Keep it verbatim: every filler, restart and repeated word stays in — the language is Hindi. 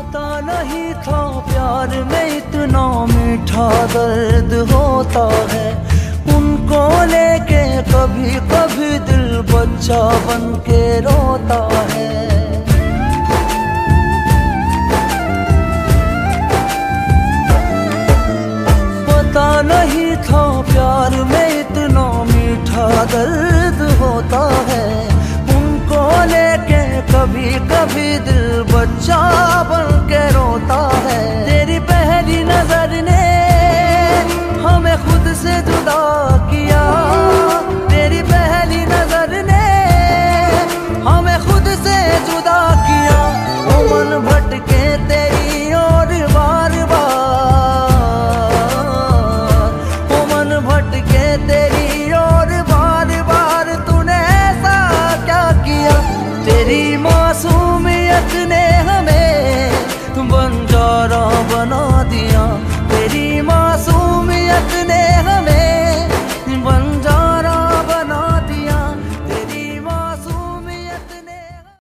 पता नहीं था प्यार में इतना मीठा दर्द होता है। उनको लेके कभी कभी दिल बच्चा बन के रोता है। पता नहीं था प्यार में इतना मीठा दर्द होता है। उनको लेके कभी कभी दिल बच्चा बन के रोता है। तेरी पहली नजर ने हमें खुद से जुदा किया। तेरी पहली नजर ने हमें खुद से जुदा किया। वो मन भटके तेरी और बार बार, वो मन भटके तेरी और बार बार। तूने ऐसा क्या किया? तेरी मासूमियत ने हमें बंजारा बना